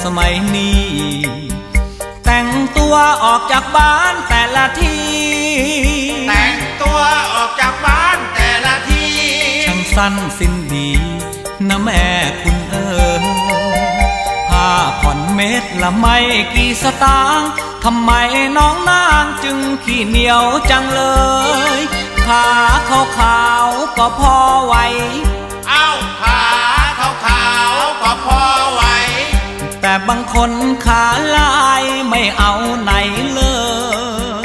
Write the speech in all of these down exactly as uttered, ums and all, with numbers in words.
สมัยนี้แต่งตัวออกจากบ้านแต่ละทีแต่งตัวออกจากบ้านแต่ละทีช่างสั้นสิ้นดีนะแม่คุณเอ๋ยผ้าผ่อนเม็ดละไม่กี่สตางค์ทำไมน้องนางจึงขี้เหนียวจังเลยขาขาวๆก็พอไหวเอ้าขาขาวๆก็พอไหวแต่บางคนขาลายไม่เอาไหนเลย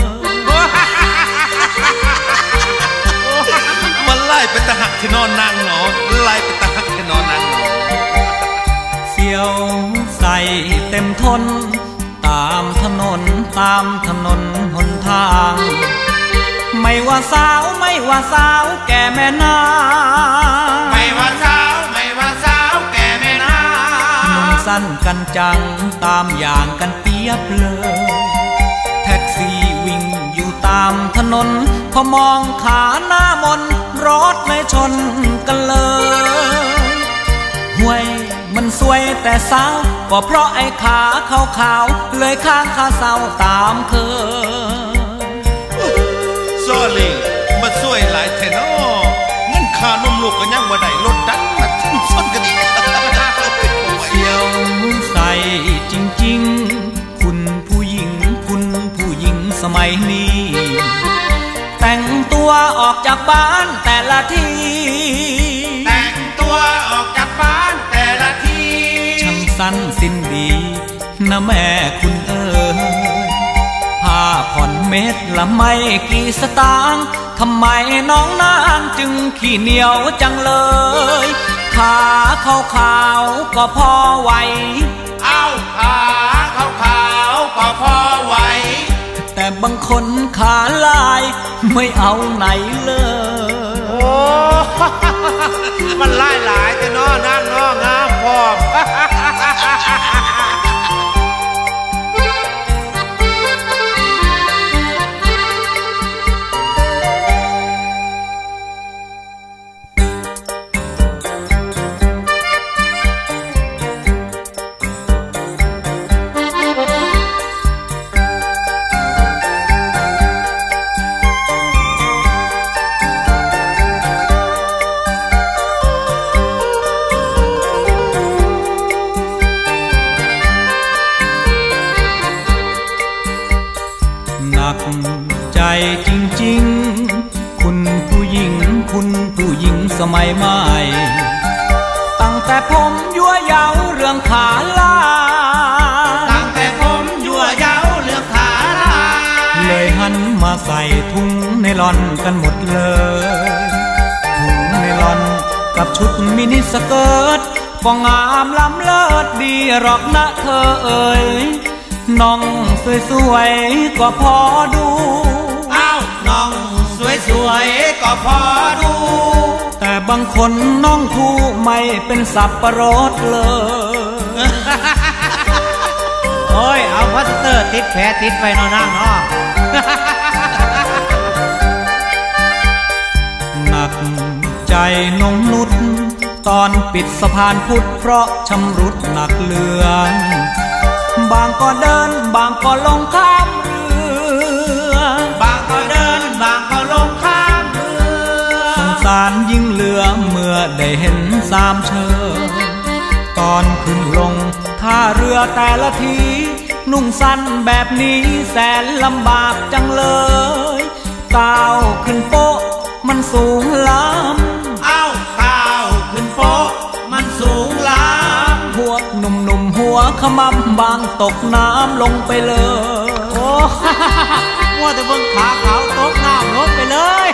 มันไล่ไปตะหักที่นอนนั่งเนาะไล่ไปตะหักที่นอนนั่งเนาะเสียวใส่เต็มทนตามถนนตามถนนหนทางไม่ว่าสาวไม่ว่าสาวแก่แม่นาไม่ว่าสาวไม่ว่าสาวแก่แม่นานุ่งสั้นกันจังตามอย่างกันเปียบเลยแท็กซี่วิ่งอยู่ตามถนนพอมองขาหน้ามนรถไม่ชนกันเลยห่วยมันสวยแต่สาวก็เพราะไอ้ขาขาวๆเลยข้างขาเศร้าตามเคยโซลิมาสวยหลายแทนอเงินค่านมลูกก็ยังว่าได้รถดันมาทุ่มส้นกันอีกเสียวใส่จริงๆคุณผู้หญิงคุณผู้หญิงสมัยนี้แต่งตัวออกจากบ้านแต่ละทีแต่งตัวออกจากบ้านแต่ละทีช่างสั้นสิ้นดีนะแม่คุณเอ๋ยผ้าผ่อนเม็ดละไม่กี่สตางค์ทำไมน้องนางจึงขี้เหนียวจังเลยขาขาวๆก็พอไหวเอ้าขาขาวๆก็พอไหวแต่บางคนขาลายไม่เอาไหนเลยโอ้มันหลายหลายแต่น้อนั่งน้องามพร้อมใจจริงๆคุณผู้หญิงคุณผู้หญิงสมัยใหม่ตั้งแต่ผมยั่วเย้าเรื่องขาลาตั้งแต่ผมยั่วเย้าเรื่องขาลาเลยหันมาใส่ถุงไนลอนกันหมดเลยถุงไนลอนกับชุดมินิสเกิร์ตก็งามล้ำเลิศดีหรอกนะเธอเอ๋ยน้องสวยๆก็พอดูอ้าวน้องสวยๆก็พอดูแต่บางคนน้องคู่ไม่เป็นสับปะรดเลยโอ้ยเอาพลาสเตอร์ติดแผลติดไปนอนนั่งเนาะหนักใจน้องนุชตอนปิดสะพานพุทธเพราะชำรุดหนักเหลือบางก็เดินบางก็ลงข้ามเรือบางก็เดินบางก็ลงข้ามเรือสงสารยิ่งเหลือเมื่อได้เห็นสามเชอตอนขึ้นลงท่าเรือแต่ละทีนุ่งสั้นแบบนี้แสนลำบากจังเลยก้าวขึ้นโป๊ะมันสูงล้ำเอ้าก้าวขึ้นโป๊ะมันสูงล้ำพวกหนุ่มๆหัวขมำบางตกน้ำลงไปเลยโอ้ว่าแต่เบิ่งขาเขาตกน้ำลงไปเลย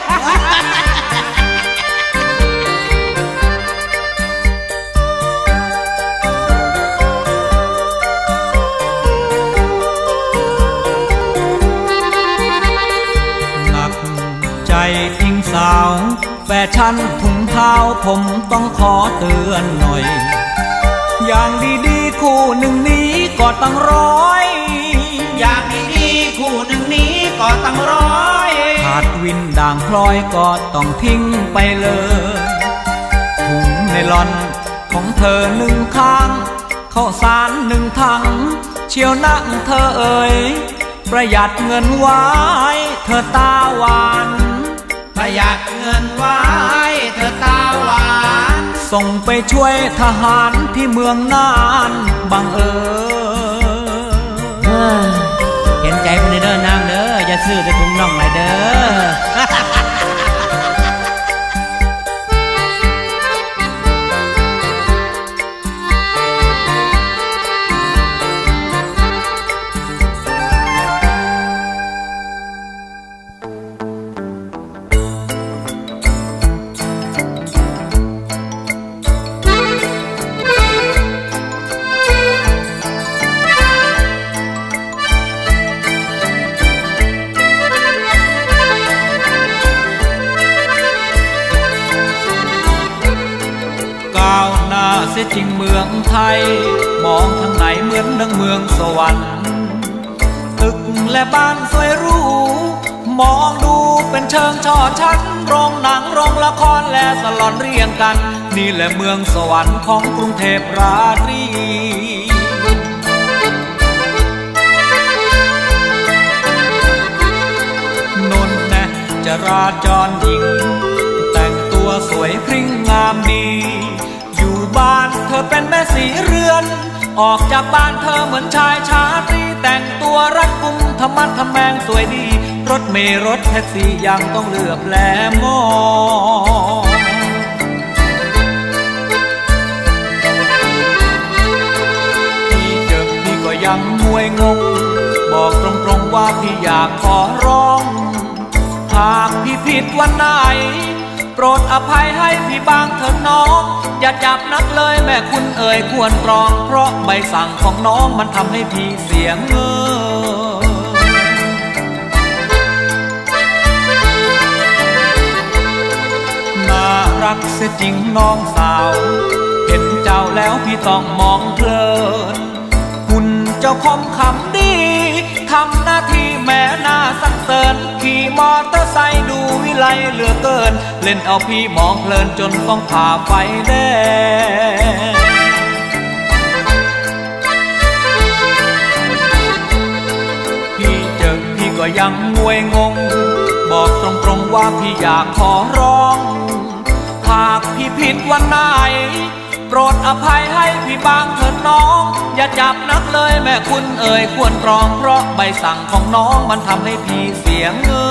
หนักใจจริงสาวแฟชั่นถุงเท้าผมต้องขอเตือนหน่อยอย่างดีๆคู่หนึ่งนี้ก็ตั้งร้อยอย่างดีๆคู่หนึ่งนี้ก็ตั้งร้อยขาดวินด่างพลอยก็ต้องทิ้งไปเลยถุงไนลอนของเธอหนึ่งข้างข้าวสารหนึ่งถังเชียวนักเธอเอ่ยประหยัดเงินไว้เธอตาหวานประหยัดเงินไว้เธอตาหวานส่งไปช่วยทหารที่เมืองน่านบังเอิญเห็นใจคนเด้อนางเด้ออย่าซื้อแต่ถุงน่องไรเด้อเสียจริงเมืองไทยมองทางไหนเหมือนดังเมืองสวรรค์ตึกและบ้านสวยหรูมองดูเป็นเชิงช่อชั้นโรงหนังโรงละครและสลอนเรียงกันนี่แหละเมืองสวรรค์ของกรุงเทพราตรีนนแน่จราจรหญิงแต่งตัวสวยพริ้งงามดีบ้านเธอเป็นแม่สีเรือนออกจากบ้านเธอเหมือนชายชาตรีแต่งตัวรัดกุมทำมัดทำแมงสวยดีรถเมล์รถแท็กซี่ยังต้องเลือบแลมองพี่เจอพี่ก็ยังงวยงงบอกตรงๆว่าพี่อยากขอร้องหากพี่ผิดวันไหนโปรดอภัยให้พี่บางเถิดน้องอย่าจับนักเลยแม่คุณเอ่ยควรตรองเพราะใบสั่งของน้องมันทำให้พี่เสียเงินน่ารักเสียจริงน้องสาวเห็นเจ้าแล้วพี่ต้องมองเพลินคุณเจ้าคมคำดีทำหน้าที่แม่น่าสรรเสริญขี่มอเตอร์ไซค์ดูวิไลเหลือเกินเล่นเอาพี่มองเพลินจนต้องผ่าไฟแดงพี่เจอพี่ก็ยังงวยงงบอกตรงๆว่าพี่อยากขอร้องหากพี่ผิดวันไหนโปรดอภัยให้พี่บางเถิดน้องอย่าจับนักเลยแม่คุณเอ่ยควรตรองเพราะใบสั่งของน้องมันทำให้พี่เสียเงิ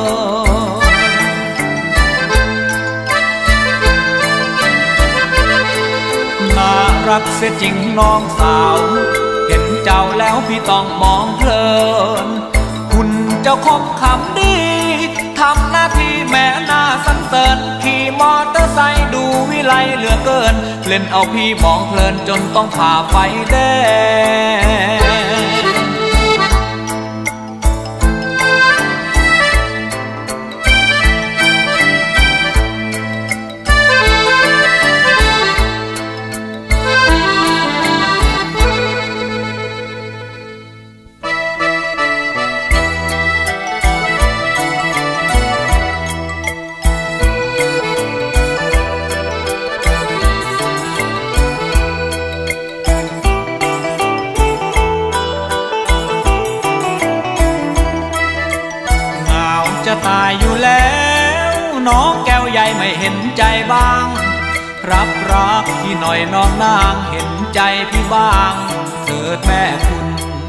นน่ารักเสียจริงน้องสาวเห็นเจ้าแล้วพี่ต้องมองเพลินคุณเจ้าคมคำดีทำหน้าที่แม่น่าสรรเสริญขี่มอเตอร์ไซค์ดูวิไลเหลือเกินเล่นเอาพี่มองเพลินจนต้องผ่าไฟแดงจะตายอยู่แล้วน้องแก้วใหญ่ไม่เห็นใจบ้างรับรักพี่หน่อยน้องนางเห็นใจพี่บ้างเถิดแม่คุณ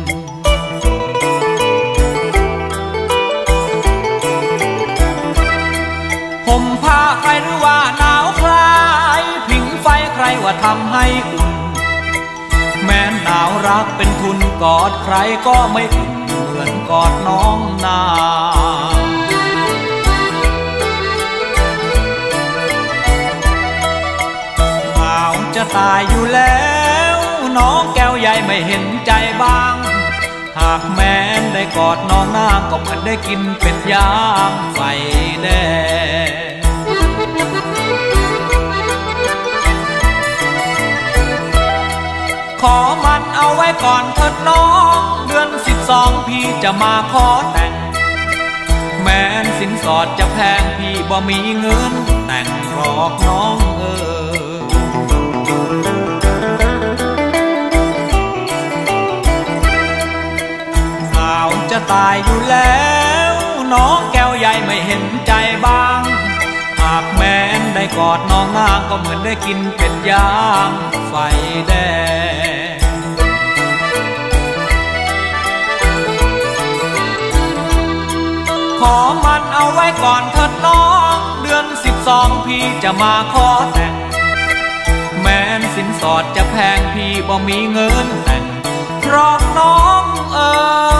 ห่มผ้าใครหรือว่าหนาวคลายผิงไฟใครว่าทำให้อุ่นแม้หนาวรักเป็นทุนกอดใครก็ไม่อุ่นเหมือนกอดน้องนางจะตายอยู่แล้วน้องแก้วใหญ่ไม่เห็นใจบ้างหากแม้นได้กอดน้องนางก็เหมือนได้กินเป็ดย่างไฟแดงขอมันเอาไว้ก่อนเถิดน้องเดือนสิบสองพี่จะมาขอแต่งแม้นสินสอดจะแพงพี่บ่มีเงินแต่งหรอกน้องเออตายอยู่แล้วน้องแก้วใหญ่ไม่เห็นใจบ้างหากแม้นได้กอดน้องนางก็เหมือนได้กินเป็ดย่างไฟแดงขอมันเอาไว้ก่อนเถิดน้องเดือนสิบสองพี่จะมาขอแต่งแม้นสินสอดจะแพงพี่บ่มีเงินแต่งเพราะน้องเอ๋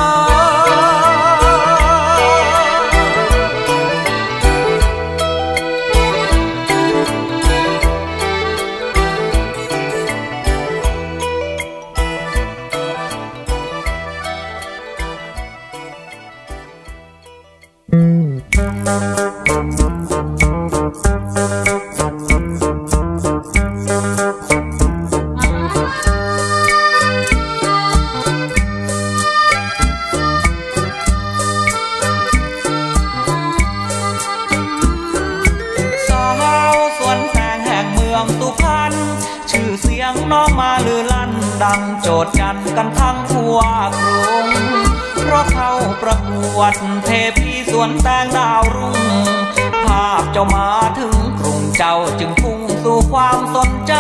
น้องมาลือลั่นดังโจทย์กันกันทั้งทั่วกรุงเพราะเข้าประกวดเทพีสวนแตงดาวรุ่งภาพเจ้ามาถึงกรุงเจ้าจึงพุ่งสู่ความสนใจ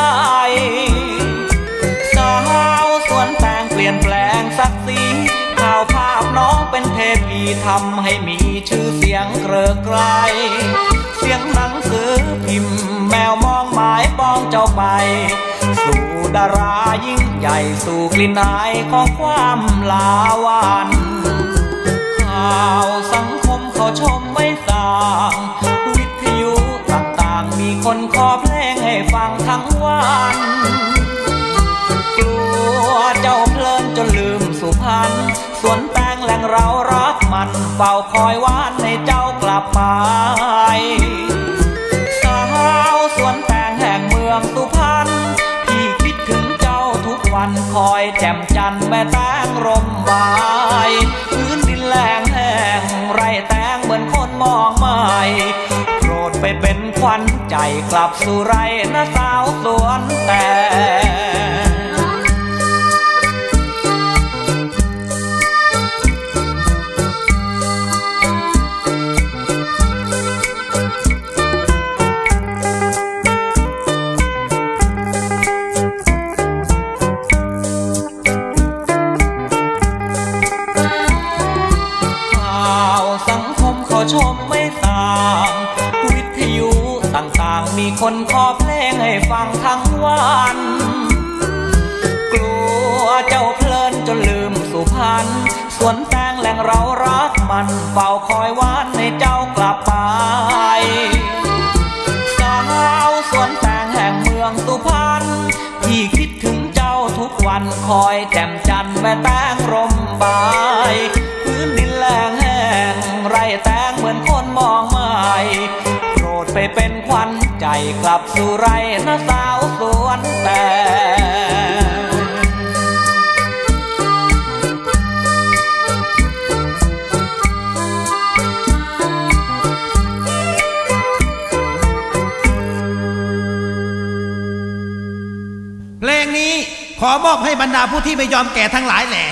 สาวสวนแตงเปลี่ยนแปลงศักดิ์ศรีข่าวภาพน้องเป็นเทพีทำให้มีชื่อเสียงเกริกไกรเสียงหนังสือพิมพ์แมวมองหมายปองเจ้าไปสู่ดารายิ่งใหญ่สู่กลิ่นอายของความลาวันข่าวสังคมเขาชมไม่ต่างวิทยุต่างๆมีคนขอเพลงให้ฟังทั้งวันกลัวเจ้าเพลินจนลืมสุพรรณสวนแตงแหล่งเรารักมันเฝ้าคอยหวานให้เจ้ากลับมาสาวสวนแตงแห่งเมืองสุพรรณวันคอยแจ่มจันทร์แม่แตงร่มใบพื้นดินแล้งแห้งไรแตงเหมือนคนมองไม่โปรดไปเป็นขวัญใจกลับสู่ไรนะสาวสวนแตงชมไม่ต่างวิทยุต่างๆมีคนขอเพลงให้ฟังทั้งวันกลัวเจ้าเพลินจนลืมสุพรรณสวนแตงแหล่งเรารักมันเฝ้าคอยหวานให้เจ้ากลับไปสาวสวนแตงแห่งเมืองสุพรรณที่คิดถึงเจ้าทุกวันคอยแจ่มจันทร์แม่แตงร่มใบพื้นดินแล้งแห้งไรแตงเหมือนคนมองไม่โปรดไปเป็นขวัญใจกลับสู่ไรนะสาวสวนแตงเพลงนี้ขอมอบให้บรรดาผู้ที่ไม่ยอมแก่ทั้งหลายแหละ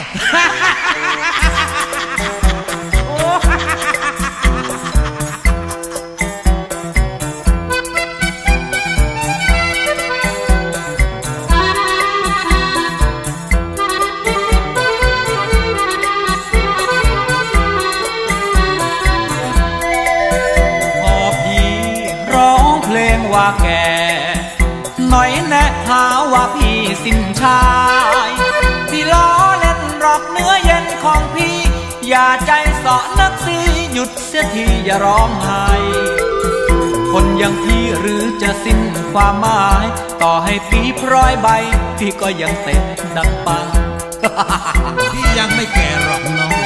ว่าแก่หน่อยแนะหาว่าพี่สิ้นชายพี่ล้อเล่นรอกเนื้อเย็นของพี่อย่าใจเสาะนักสิหยุดเสียทีอย่าร้องไห้คนอย่างพี่หรือจะสิ้นความหมายต่อให้ปีพร้อยใบพี่ก็ยังเต้นดังปังพี่ยังไม่แก่หรอกน้อง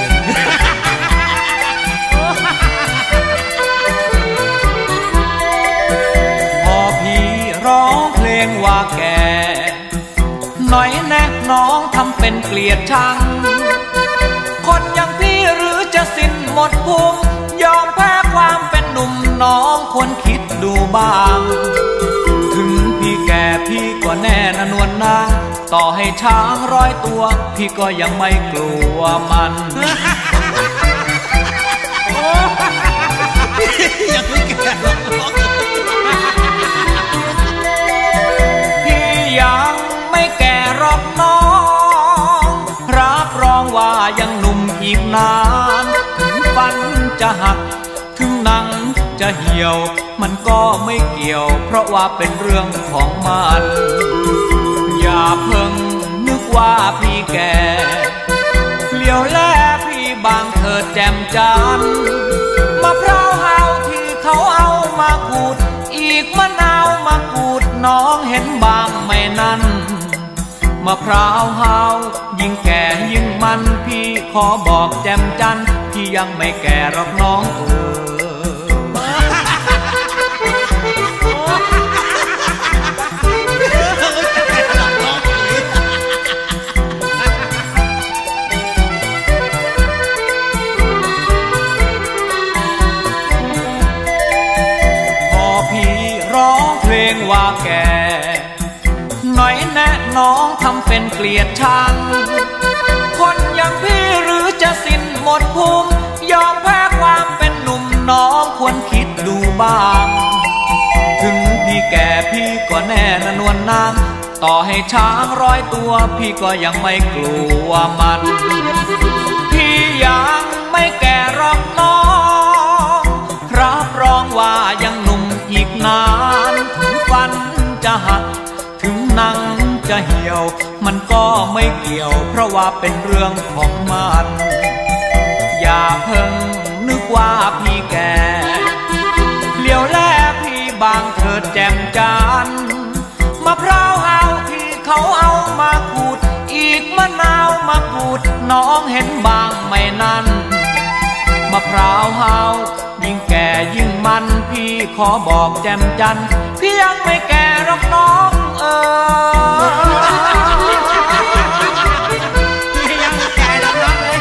ร้องเพลงว่าแก่หน่อยแนะน้องทำเป็นเกลียดชังคนอย่างพี่หรือจะสิ้นหมดภูมิยอมแพ้ความเป็นหนุ่มน้องควรคิดดูบ้างถึงพี่แก่พี่ก็แน่นะนวลนางต่อให้ช้างร้อยตัวพี่ก็ยังไม่กลัวมันยังไม่แก่หรอกน้องพี่ยังไม่แก่หรอกน้องรับรองว่ายังหนุ่มอีกนานถึงฟันจะหักถึงหนังจะเหี่ยวมันก็ไม่เกี่ยวเพราะว่าเป็นเรื่องของมันอย่าเพิ่งนึกว่าพี่แก่เลี้ยวแลพี่บางเถิดแจ่มจันทร์มะพร้าวหาวที่เขาเอามาขูดอีกมะนาวมาขูดน้องเห็นบางไม่นั่นมะพร้าวหาวยิ่งแก่ยิ่งมันพี่ขอบอกแจ่มจันทร์พี่ยังไม่แก่หรอกน้องเออว่าแก่หน่อยแนะน้องทำเป็นเกลียดชังคนอย่างพี่หรือจะสิ้นหมดภูมิยอมแพ้ความเป็นหนุ่มน้องควรคิดดูบ้างถึงพี่แก่พี่ก็แน่นวลนางต่อให้ช้างร้อยตัวพี่ก็ยังไม่กลัวมันพี่ยังไม่แก่หรอกน้องรับรองว่ายังหนุ่มอีกนานฟันจะหักถึงหนังจะเหี่ยวมันก็ไม่เกี่ยวเพราะว่าเป็นเรื่องของมันอย่าเพิ่งนึกว่าพี่แก่เลี้ยวแลพี่บางเถิดแจ่มจันทร์มะพร้าวหาวที่เขาเอามาขูดอีกมะนาวมาขูดน้องเห็นบางไม่นั่นมะพร้าวหาวยิ่งแก่ยิ่งมันพี่ขอบอกแจ่มจันทร์พี่ยังไม่แก่หรอกน้องเออพี่ยังไม่แก่หรอกน้องเลย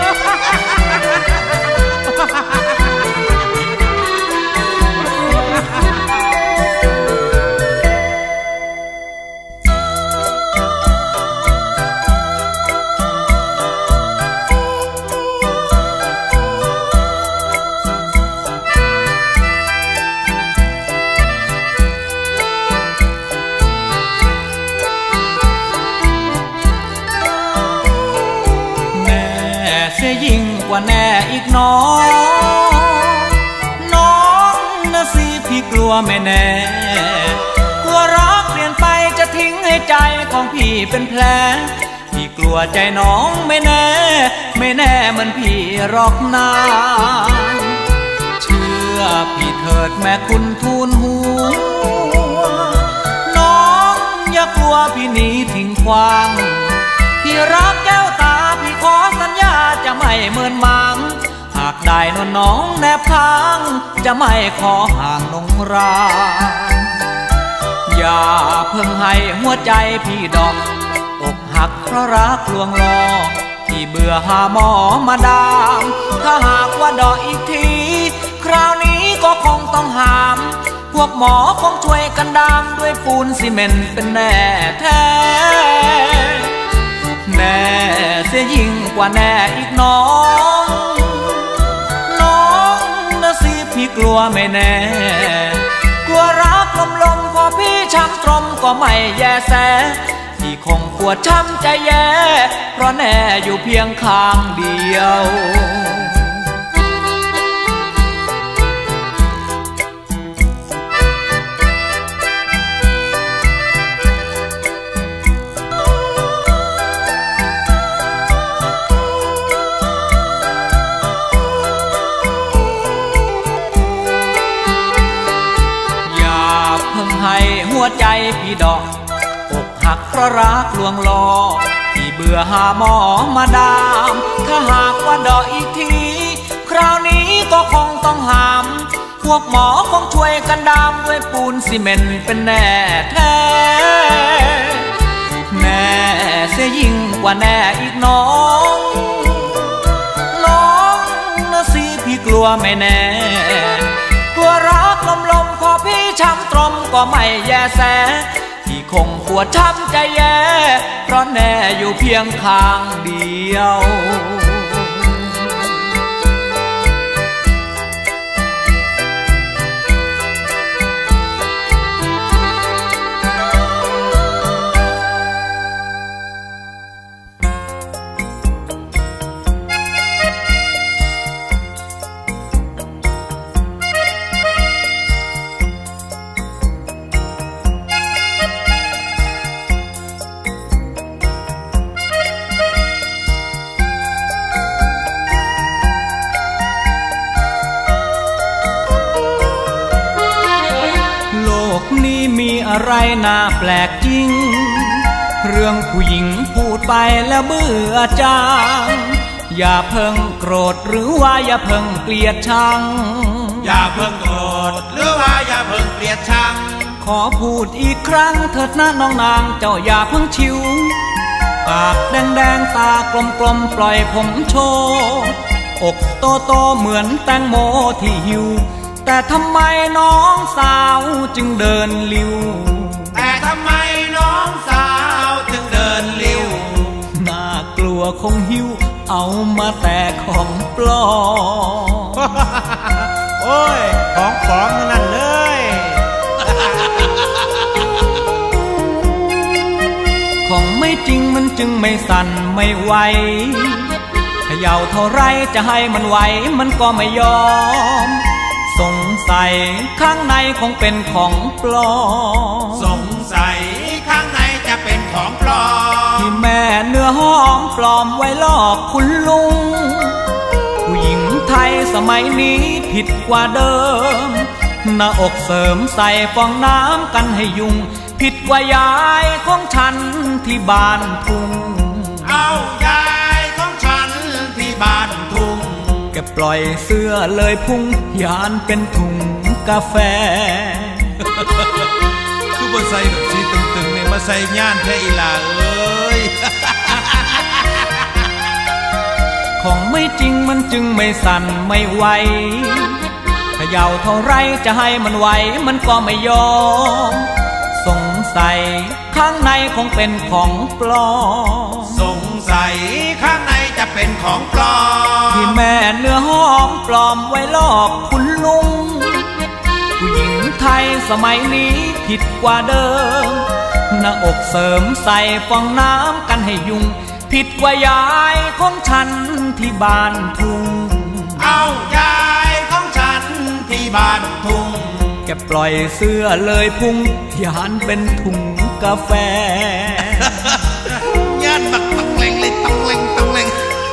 ยิ่งกว่าแน่อีกน้องน้องนะสิพี่กลัวไม่แน่กลัวรักเปลี่ยนไปจะทิ้งให้ใจของพี่เป็นแผลพี่กลัวใจน้องไม่แน่ไม่แน่เหมือนพี่หรอกนาเชื่อพี่เถิดแม่คุณทูลหัวน้องอย่ากลัวพี่หนีทิ้งขว้างพี่รักแก้วตาพี่ขอสัญญาจะไม่เมินมังหากได้นวลน้องแนบข้างจะไม่ขอห่างนงรางอย่าเพิ่งให้หัวใจพี่ดอกอกหักเพราะรักลวงลอที่เบื่อหาหมอมาดามถ้าหากว่าดอกอีกทีคราวนี้ก็คงต้องหามพวกหมอคงช่วยกันดามด้วยปูนซีเมนต์เป็นแน่แท้แน่เสียยิ่งกว่าแน่อีกน้องน้องนะสิพี่กลัวไม่แน่กลัวรักลมลมพอพี่ช้ำตรมก็ไม่แยแสพี่คงปวดช้ำใจแย่เพราะแน่อยู่เพียงข้างเดียวให้หัวใจพี่ดอกอกหักเพราะรักลวงลอพี่เบื่อหาหมอมาดามถ้าหากว่าดอกอีกทีคราวนี้ก็คงต้องหามพวกหมอคงช่วยกันดามด้วยปูนซีเมนต์เป็นแน่แท้แน่เสียยิ่งกว่าแน่อีกน้องน้องนะสิพี่กลัวไม่แน่กลัวรักลมลมพอพี่ช้ำตรมก็ไม่แยแสพี่คงปวดช้ำใจแย่เพราะแน่อยู่เพียงข้างเดียวอะไรน่าแปลกจริงเรื่องผู้หญิงพูดไปแล้วเบื่อจางอย่าเพิ่งโกรธหรือว่าอย่าเพิ่งเกลียดชังอย่าเพิ่งโกรธหรือว่าอย่าเพิ่งเกลียดชังขอพูดอีกครั้งเถิดนะน้องนางเจ้าอย่าเพิ่งชิวปากแดงๆตากลมๆปล่อยผมโชว์อกโตโตเหมือนแตงโมที่หิวแต่ทำไมน้องสาวจึงเดินลิ้วแต่ทำไมน้องสาวจึงเดินลิ้วน่ากลัวคงหิวเอามาแต่ของปลอมโอ้ยของปลอมนั่นเลยของไม่จริงมันจึงไม่สั่นไม่ไหวเขย่าเท่าไรจะให้มันไหวมันก็ไม่ยอมสงสัยข้างในคงเป็นของปลอมสงสัยข้างในจะเป็นของปลอมที่แม่เนื้อหอมปลอมไว้ลอกคุณลุงผู้หญิงไทยสมัยนี้ผิดกว่าเดิมหน้าอกเสริมใส่ฟองน้ำกันให้ยุงผิดกว่ายายของฉันที่บ้านทุ่งเอายายของฉันที่บ้านทุ่งแกปล่อยเสื้อเลยพุ่งยานเป็นถุงกาแฟคือบ่ใส่แบบสีตึงๆเนี่ยมาใส่ย่านแท้อีหล่าเอ้ยของไม่จริงมันจึงไม่สั่นไม่ไหวเขย่าเท่าไรจะให้มันไหวมันก็ไม่ยอมสงสัยข้างในคงเป็นของปลอมสงสัยข้างในจะเป็นของปลอมที่แม่เนื้อหอมปลอมไว้ลอกคุณลุงผู้หญิงไทยสมัยนี้ผิดกว่าเดิมหน้าอกเสริมใส่ฟองน้ำกันให้ยุงผิดกว่ายายของฉันที่บ้านทุ่งเอายายของฉันที่บ้านทุ่งแกปล่อยเสื้อเลยพุ่งยานเป็นถุงกาแฟยานบักตังเล็งเลยตังเล็งตังเล็ง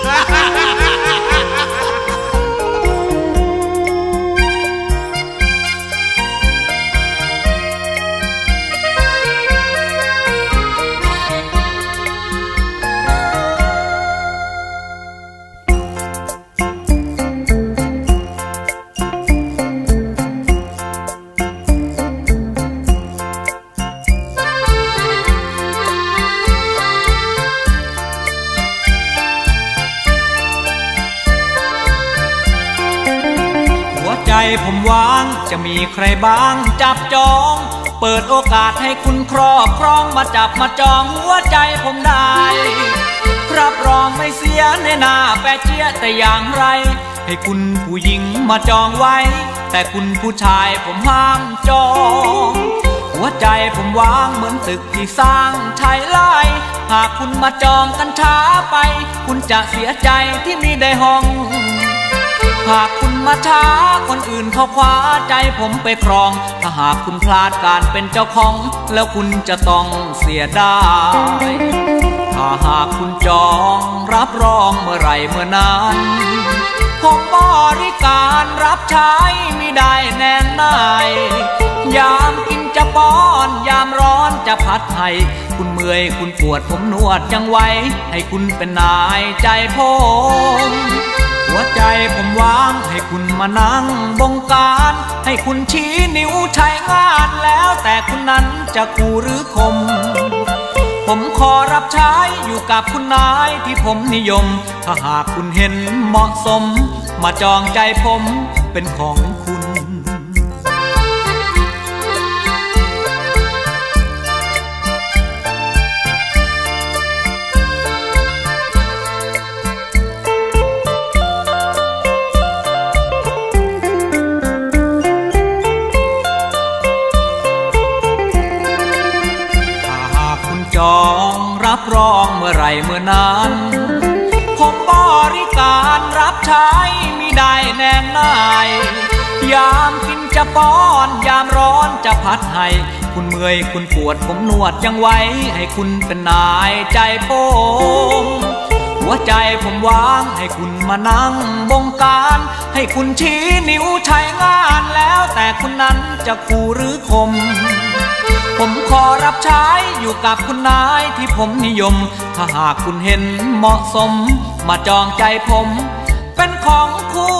ผมว่างจะมีใครบ้างจับจองเปิดโอกาสให้คุณครอบครองมาจับมาจองหัวใจผมได้รับรองไม่เสียในหน้าแปะเจี๊ยแต่อย่างไรให้คุณผู้หญิงมาจองไว้แต่คุณผู้ชายผมห้ามจองหัวใจผมว่างเหมือนตึกที่สร้างชายไร่หากคุณมาจองกันช้าไปคุณจะเสียใจที่มีได้ห้องหากคุณมาช้าคนอื่นเขาคว้าใจผมไปครองถ้าหากคุณพลาดการเป็นเจ้าของแล้วคุณจะต้องเสียดายถ้าหากคุณจองรับรองเมื่อไรเมื่อนั้นผมบริการรับใช้มิได้แน่นายยามกินจะป้อนยามร้อนจะพัดให้คุณเมื่อยคุณปวดผมนวดจังไว้ให้คุณเป็นนายใจผมหัวใจผมวางให้คุณมานั่งบงการให้คุณชี้นิ้วใช้งานแล้วแต่คุณนั้นจะขู่หรือคมผมขอรับใช้อยู่กับคุณนายที่ผมนิยมถ้าหากคุณเห็นเหมาะสมมาจองใจผมเป็นของคุณ รับรองเมื่อไรเมื่อนั้นผมบริการรับใช้มิได้แนงนายยามกินจะป้อนยามร้อนจะพัดให้คุณเมื่อยคุณปวดผมนวดยังไว้ให้คุณเป็นนายใจผมหัวใจผมวางให้คุณมานั่งบงการให้คุณชี้นิ้วใช้งานแล้วแต่คุณนั้นจะขู่หรือคมผมขขอรับใช้อยู่กับคุณนายที่ผมนิยมถ้าหากคุณเห็นเหมาะสมมาจองใจผมเป็นของคุณ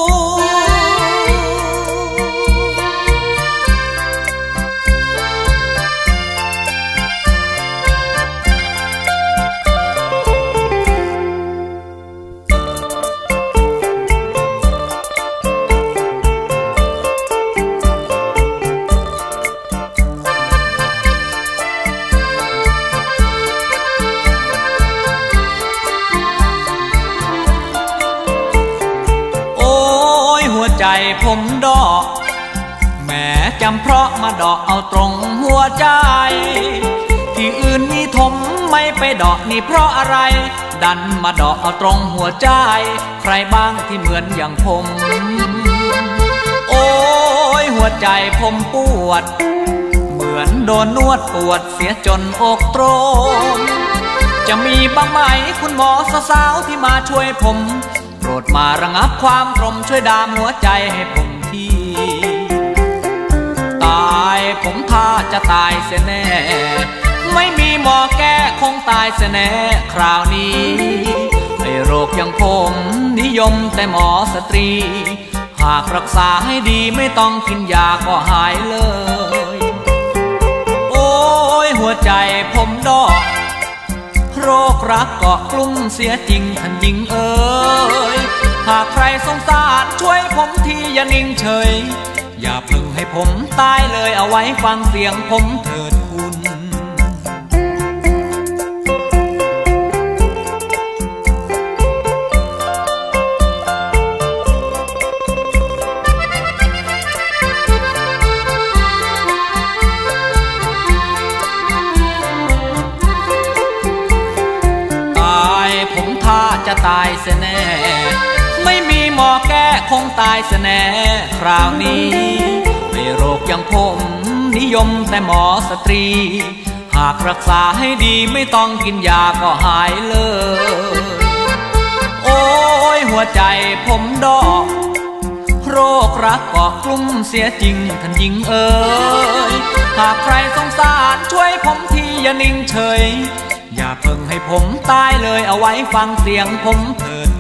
ใจผมดอกแม้จำเพราะมาดอกเอาตรงหัวใจที่อื่นมีถมไม่ไปดอกนี่เพราะอะไรดันมาดอกเอาตรงหัวใจใครบ้างที่เหมือนอย่างผมโอ้ยหัวใจผมปวดเหมือนโดนนวดปวดเสียจนอกตรงจะมีบ้างไหมคุณหมอสาวๆที่มาช่วยผมโปรดมาระงับความตรมช่วยดามหัวใจให้ผมทีตายผมท่าจะตายเสียแน่ไม่มีหมอแก้คงตายเสียแน่คราวนี้ไอ้โรคอย่างผมนิยมแต่หมอสตรีหากรักษาให้ดีไม่ต้องกินยาก็หายเลยโอ้ยหัวใจผมดอกโรครักเกาะกลุ่มเสียจริงท่านหญิงเอ๋ยหากใครสงสารช่วยผมทีอย่านิ่งเฉยอย่าเพิ่งให้ผมตายเลยเอาไว้ฟังเสียงผมเถิดคุณจะตายเสียแน่ไม่มีหมอแก้คงตายเสียแน่คราวนี้ไม่โรคอย่างผมนิยมแต่หมอสตรีหากรักษาให้ดีไม่ต้องกินยาก็หายเลยโอ้ยหัวใจผมดอกโรครักเกาะกลุ่มเสียจริงท่านหญิงเอ๋ยหากใครสงสารช่วยผมทีอย่านิ่งเฉยอย่าเพิ่งให้ผมตายเลยเอาไว้ฟังเสียงผมเถิด